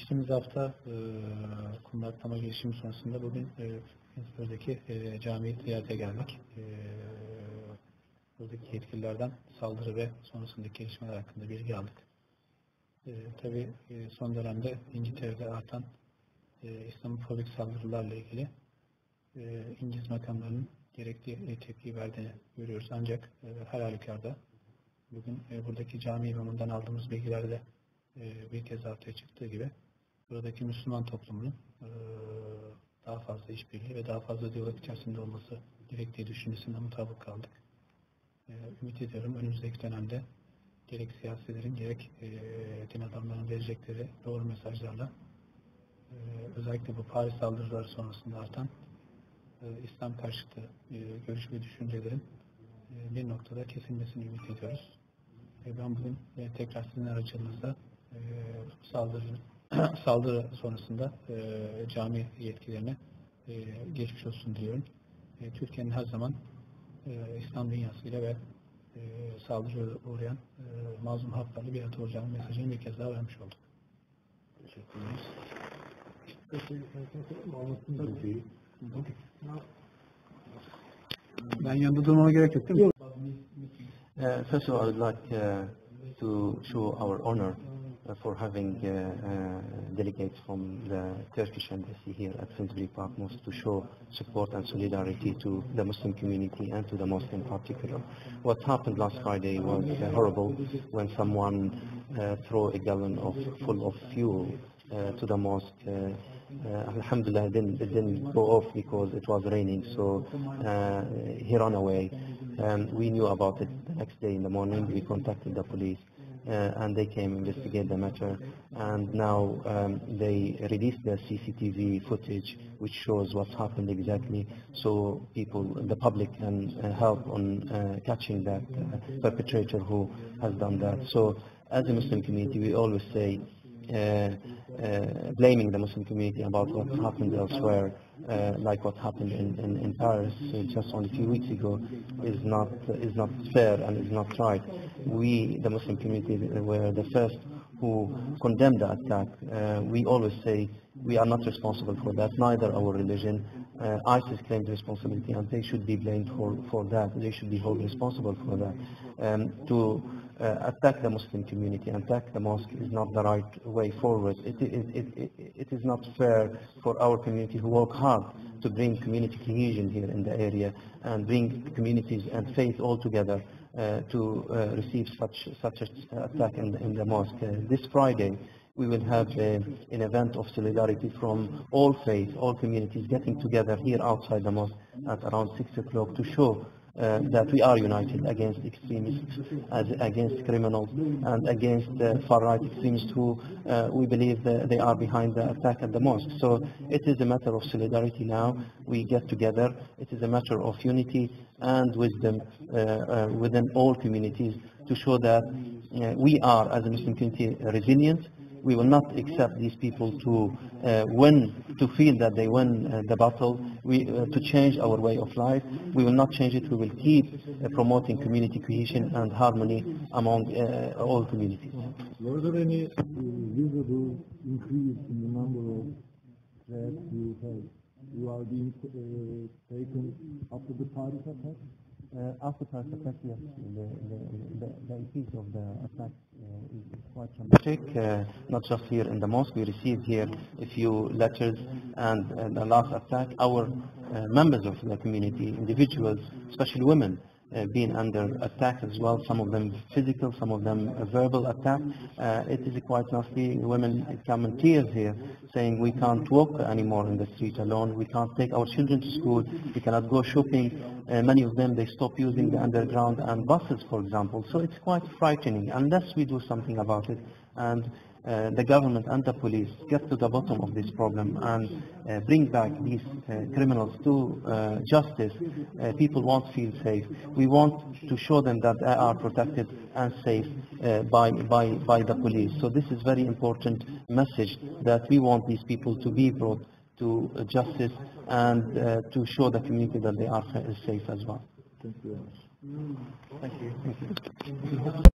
Geçtiğimiz hafta kundaklama girişimi sonrasında bugün İzmir'deki camiyi ziyarete geldik. Buradaki yetkililerden saldırı ve sonrasındaki gelişmeler hakkında bilgi aldık. Tabii son dönemde İngiltere'de artan İslamofobik saldırılarla ilgili İngiliz makamlarının gerekli tepki verdiğini görüyoruz. Ancak her halükarda bugün buradaki cami imamından aldığımız bilgilerde bir kez ortaya çıktığı gibi buradaki Müslüman toplumunun daha fazla işbirliği ve daha fazla diyalog içerisinde olması gerektiği düşüncesinde mutabık kaldık. Ümit ediyorum önümüzdeki dönemde gerek siyasilerin gerek din adamlarının verecekleri doğru mesajlarla özellikle bu Paris saldırıları sonrasında artan İslam karşıtı görüş ve düşüncelerin bir noktada kesilmesini ümit ediyoruz. Ben bugün tekrar sizin aracılığınızla saldırı sonrasında cami yetkilerine geçmiş olsun diyorum. Türkiye'nin her zaman İslam dünyasıyla ve saldırıya uğrayan mazlum halklarla bir arada olacağını mesajını bir kez daha vermiş olduk. Teşekkür ederiz. Ben yanında durmama gerek yok değil mi? First of all, I would like to show our honor for having delegates from the Turkish embassy here at Finsbury Park Mosque to show support and solidarity to the Muslim community and to the mosque in particular. What happened last Friday was horrible when someone threw a gallon full of fuel to the mosque. Alhamdulillah, it didn't go off because it was raining, so he ran away. We knew about it the next day in the morning. We contacted the police and they came investigate the matter, and now they released the CCTV footage which shows what's happened exactly, so the public can help on catching that perpetrator who has done that. So as a Muslim community, we always say blaming the Muslim community about what happened elsewhere, like what happened in Paris just only a few weeks ago, is not fair and is not right. We, the Muslim community, were the first who condemned the attack. We always say we are not responsible for that, neither our religion. ISIS claims responsibility and they should be blamed for that. They should be held responsible for that. To attack the Muslim community and attack the mosque is not the right way forward. It is not fair for our community who work hard to bring community cohesion here in the area and bring communities and faith all together to receive such an attack in the mosque. This Friday we will have an event of solidarity from all faiths, all communities getting together here outside the mosque at around 6 o'clock to show that we are united against extremists, against criminals, and against far-right extremists who we believe they are behind the attack at the mosque. So it is a matter of solidarity now. We get together. It is a matter of unity and wisdom within all communities to show that we are, as a Muslim community, resilient. We will not accept these people to feel that they win the battle, to change our way of life. We will not change it. We will keep promoting community cohesion and harmony among all communities. Was there any visible increase in the number of threats you are being taken after the Paris attack? After Paris attack, yes, the increase of the attack is quite dramatic. Not just here in the mosque, we received here a few letters, and the last attack, our members of the community, individuals, especially women, being under attack as well, some of them physical, some of them verbal attack. It is quite nasty. Women come in tears here saying we can't walk anymore in the street alone, we can't take our children to school, we cannot go shopping. Many of them, they stop using the underground and buses, for example. So it's quite frightening unless we do something about it, and the government and the police get to the bottom of this problem and bring back these criminals to justice. People won't feel safe. We want to show them that they are protected and safe by the police. So this is very important message, that we want these people to be brought to justice and to show the community that they are safe as well. Thank you very much. Thank you.